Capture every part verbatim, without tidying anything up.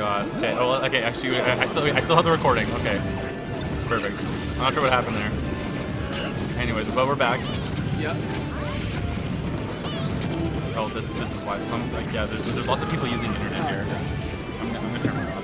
god. Okay. Oh, well, okay. Actually, I still I still have the recording. Okay. Perfect. I'm not sure what happened there. Anyways, but we're back. Yep. Oh, this this is why some like yeah. There's there's lots of people using the internet here. I'm, I'm gonna turn it off.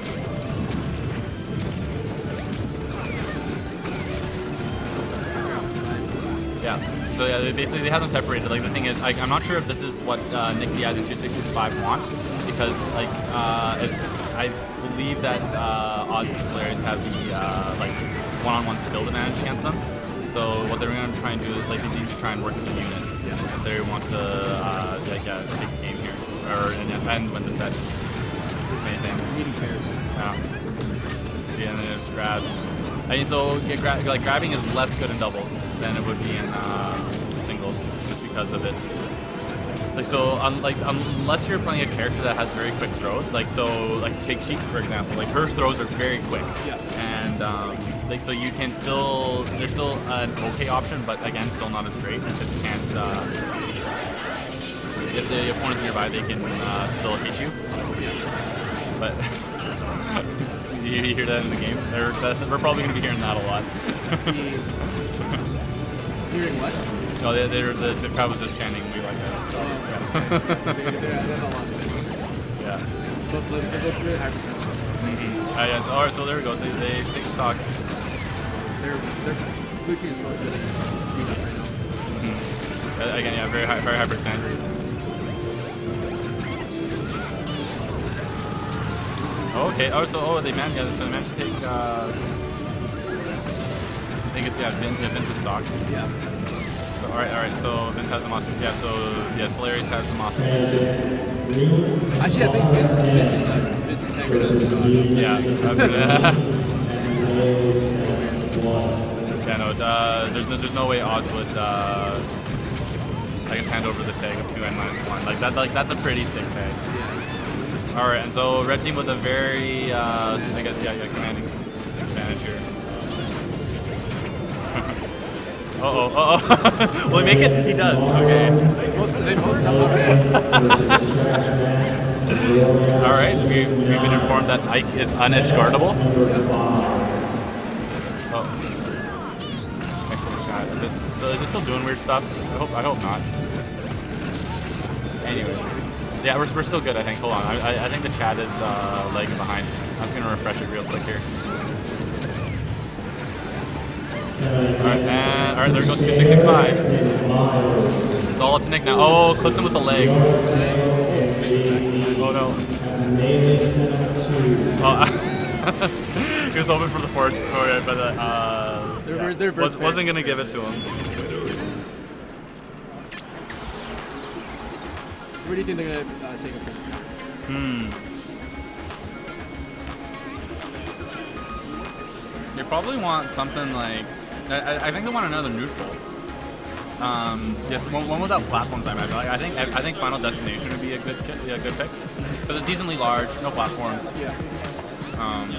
Yeah. So yeah, they basically they have them separated. Like the thing is, like, I'm not sure if this is what uh, Nick Diaz and two six six five want, because like uh, it's I believe that uh, Odds and Solarius have the uh, like one-on-one skill advantage against them. So what they're going to try and do is like they need to try and work as a unit. If they want to uh, like uh, take the game here or and win the set. Anything. Meeting fairs. Yeah. See, and then it just grabs. And so get gra like grabbing is less good in doubles than it would be in uh, singles, just because of its like so un like unless you're playing a character that has very quick throws, like so like take Sheik for example, like her throws are very quick. Yeah. And um, like so you can still there's still an okay option, but again still not as great because you can't uh, if the opponent's nearby they can uh, still hit you. But you hear that in the game? They're, we're probably going to be hearing that a lot. Hearing what? No, they, they're, the, the crowd was just chanting "We like that." So, oh, okay. Yeah. they're, they're, they're a lot. Yeah. But but they're really high percentages. Mm-hmm. uh, yeah, so, all right, so there we go. They, they take a stock. They're they're blue team is probably getting beat up right now. Mm-hmm. uh, again, yeah, very high, very high percent. Oh, okay. Oh, so oh, they managed. Yeah, so they managed to take. Uh, I think it's yeah, Vin, yeah Vince's stock. Yeah. So all right, all right. So Vince has them off. Yeah. So yeah, Solarius has them off. Actually, I think Vince, Vince is uh, Vince is negative. Yeah. Yeah. No. Uh, there's no, there's no way Odds would. Uh, I guess hand over the tag of two n minus one. Like that. Like that's a pretty sick tag. Yeah. All right, and so red team with a very, uh, I guess, yeah, yeah, commanding advantage here. uh oh, uh oh. Will he make it? He does. Okay. Both, they both sound okay. All right, we've, we've been informed that Ike is unedge guardable. Oh. Is it still, is it still doing weird stuff? I hope, I hope not. Anyways. Yeah, we're, we're still good, I think. Hold on. I, I, I think the chat is uh, lagging behind. I'm just going to refresh it real quick here. Alright, and alright, there goes two six six five. It's all up to Nick now. Oh, clips him with the leg. Oh no. Oh, he was hoping for the forward story, but uh, they're, yeah, they're was, wasn't going to give it to him. Where do you think they're going to uh, take a first? Hmm. They probably want something like... I, I think they want another neutral. Um, yes, one, one without platforms, I imagine. Like, I think I think Final Destination would be a good yeah, a good pick because it's decently large, no platforms. Yeah. Um.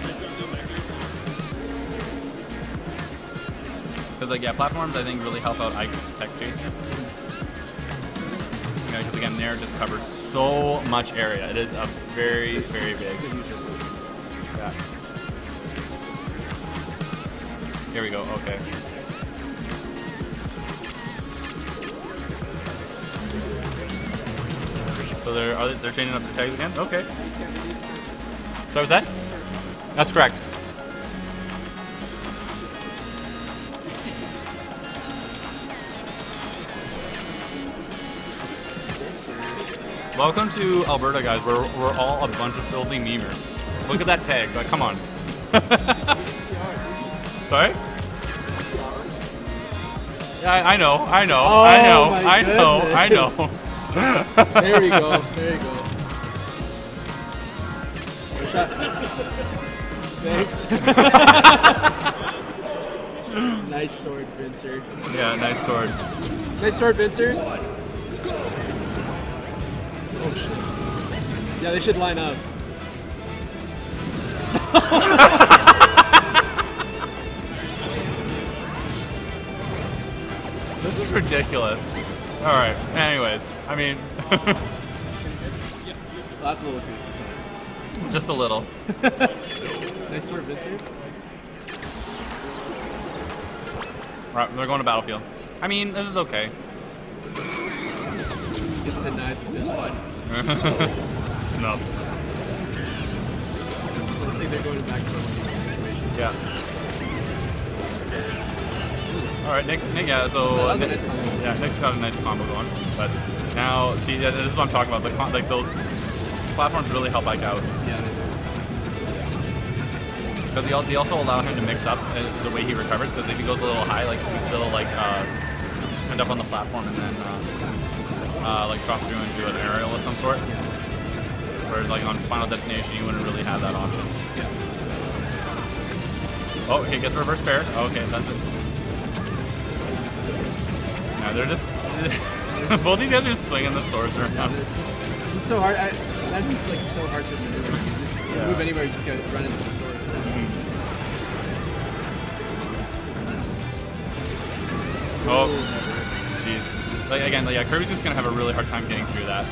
Because like yeah, platforms I think really help out Ike's tech chase. Because again, Nair just covers so much area. It is a very, it's very big. Yeah. Here we go. Okay. So they're are they, they're changing up the tags again. Okay. So was that? That's correct. Welcome to Alberta, guys. We're, we're all a bunch of filthy memers. Look at that tag. Like, come on. Sorry? Yeah, I, I know. I know. Oh, I know. my I know. goodness. I know. There we go. There you go. Thanks. Nice sword, Vincer. Yeah, nice sword. Nice sword, Vincer. Oh shit. Yeah, they should line up. This is ridiculous. Alright, anyways, I mean... That's a little creepy. Just a little. Nice sword, Vincer. Alright, they're going to battlefield. I mean, this is okay. Gets denied the fist fight. Snubbed. Looks like they're going back to a situation. Yeah. Alright, next, yeah, so... That was a nice combo. Yeah, Nick's got a nice combo going. But now, see, yeah, this is what I'm talking about. The, like, those platforms really help Ike out. Yeah, they do. Because they, they also allow him to mix up uh, the way he recovers, because if he goes a little high, like, he still, like, uh, end up on the platform and then, uh, uh, like, drop through and do an aerial of some sort. Yeah. Whereas, like, on Final Destination, you wouldn't really have that option. Yeah. Oh, okay, gets reverse fair. Okay, that's it. Yeah, they're just... both these guys are just swinging the swords around. Yeah, it's just, it's just so hard. I, that means, like, so hard to maneuver. You just Yeah. move anywhere, you just gotta run into the sword. Oh, jeez. Like again, like, yeah, Kirby's just gonna have a really hard time getting through that.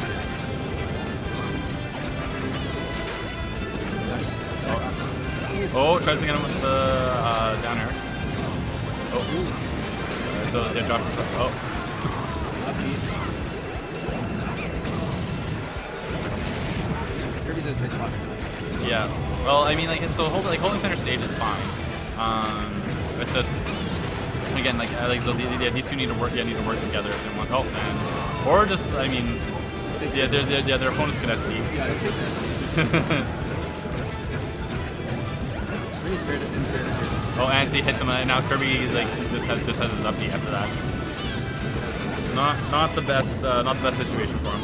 Oh, oh tries to get him with the uh, down air. Oh, right, so yeah, drops his. Oh, Kirby's in a tight spot. yeah. Well, I mean, like, so hold, like holding center stage is fine. Um, it's just. Again, like, like so the, yeah, these two need to work. Yeah, need to work together if they want. Oh, man. Or just, I mean, yeah, they're, they're, yeah, their opponent's can escape. Yeah, I think that's Oh, and see, hits him, and now Kirby like just has just has his up B after that. Not not the best, uh, not the best situation for him.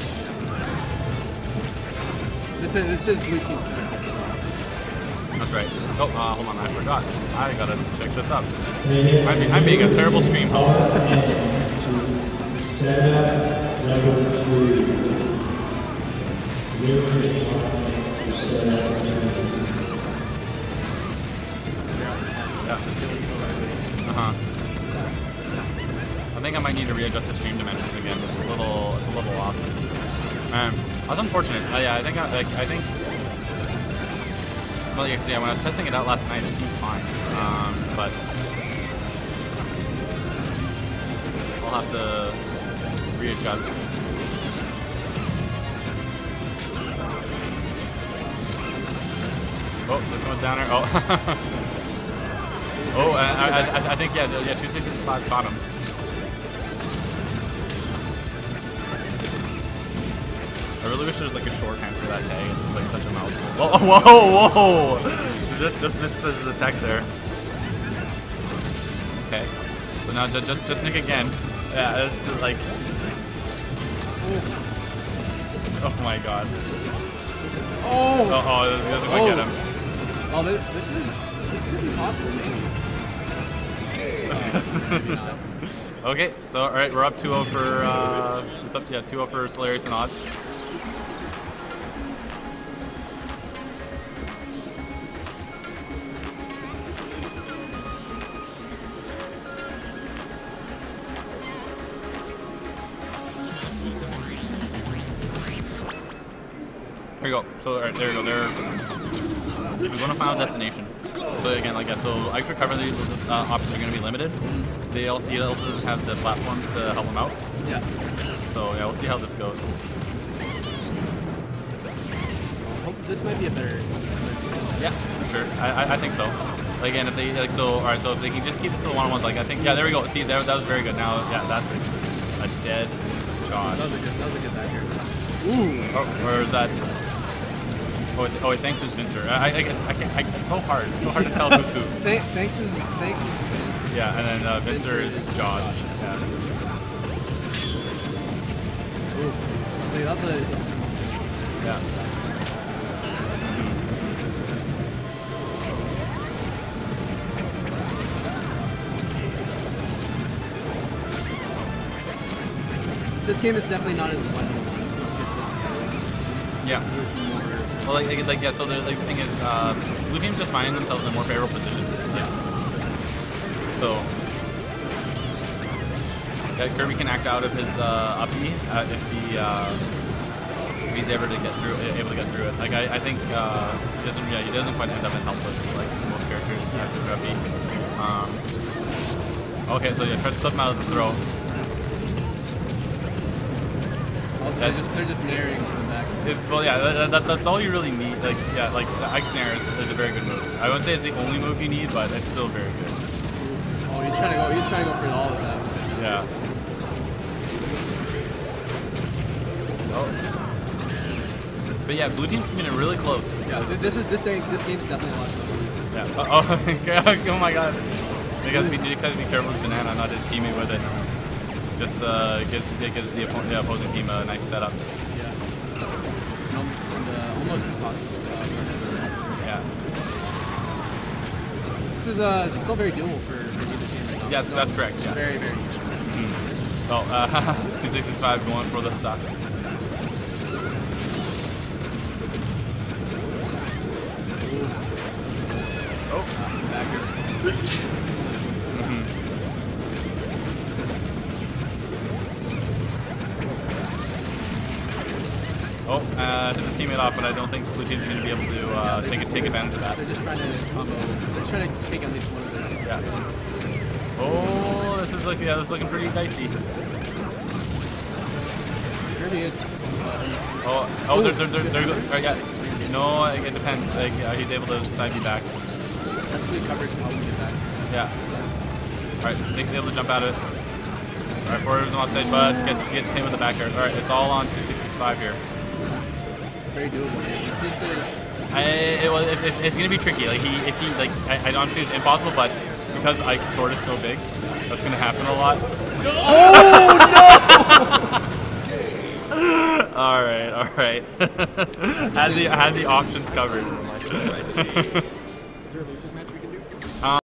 This is it's just blue team's kind of. That's right. Oh, uh, hold on, I forgot. I gotta check this up. I'm, be, I'm being a terrible stream host. Yeah. Uh-huh. I think I might need to readjust the stream dimensions again. It's a little, it's a little off. Man, that's unfortunate. Uh, yeah, I think, I, like, I think. Well, yeah, 'cause, yeah, when I was testing it out last night, it seemed fine. Um, but I'll have to readjust. Oh, this one's down there. Oh. Oh, I, I, I, I think, yeah, yeah, two six six five caught him. I really wish there was like a shorthand for that tag. It's just like such a mouthful. Whoa, whoa, whoa! Just, just missed his attack there. Okay. So now just, just, just Nick again. Yeah, it's like. Oh my god. Oh! Oh, oh this doesn't quite get him. Oh, this, this is this could be possible, maybe. Okay, so all right, we're up two oh for uh, it's up yeah two oh for Solarius and Odds. Here you go. So all right, there you go. There. We're going to Final Destination. So again, like yeah, so Ike's recovery uh, options are going to be limited. They also, he also doesn't have the platforms to help him out. Yeah. So yeah, we'll see how this goes. I hope this might be a better. Yeah, for sure. I, I, I think so. Like, again, if they like so, all right. So if they can just keep this to the one-on-ones, like I think, yeah, there we go. See, there, that was very good. Now, yeah, that's a dead shot. That was a good. That was a good back here. Ooh. Oh, or is that? Oh, oh wait, thanks is Vincer. I, I, it's, I can't, I, it's so hard. It's so hard to tell who's who. Th thanks is thanks is Vince. Yeah, and then uh, Vincer is Josh. Josh. Yeah. Ooh. So that's a interesting one. Yeah. This game is definitely not as one to one. Yeah. Well, like, like, like yeah. So the, like, the thing is, uh, blue teams just finding themselves in more favorable positions. Yeah. So, yeah, Kirby can act out of his uh, up B uh, if he uh, if he's ever to get through, able to get through it. Like I, I think uh, he doesn't, yeah, he doesn't quite end up in helpless like most characters after Guppy. Um, okay, so yeah, tries to clip him out of the throw. Also, they're just they're just naring from the back. It's, well, yeah, that, that, that's all you really need. Like, yeah, like the Ike Snare is, is a very good move. I wouldn't say it's the only move you need, but it's still very good. Oh, he's trying to go. He's trying to go for all of that. Yeah. Oh. But yeah, blue team's keeping it really close. Yeah, this, this is this game. This game's definitely a lot closer. Yeah. Uh oh, oh my God. You guys be, you guys be careful with Banana, not his teammate with it. Just uh, gives it gives the, oppo the opposing team a nice setup. Yeah. And uh, almost tosses. Uh, yeah. This is uh still very doable for, for either team right now. Yeah, that's, so that's correct. Yeah. Very very. Mm. Oh, uh, two sixty-five going for the suck. Oh, back mm-hmm. Oh, uh, his teammate off, but I don't think blue team's going to be able to uh, yeah, take just, take advantage of that. They're just trying to combo. They're just trying to take at least one of those. Yeah. Oh, this is looking yeah, this is looking pretty dicey. Here he is. Oh, oh, they're they're they're, they're, they're yeah. No, it depends. Like, uh, he's able to side me back. That's good coverage to help me get back. Yeah. All right, Nick's able to jump out of it. All right, forward's on side, but gets gets hit with the back air. All right, it's all on two sixty-five here. Very doable. Is this a... I, it was, it's, it's, it's gonna be tricky. Like he, if he, like, I, I don't see it's impossible, but because Ike's sword is so big, that's gonna happen a lot. Oh no! all right, all right. had the had the options covered. Is there a Lucius match we can do?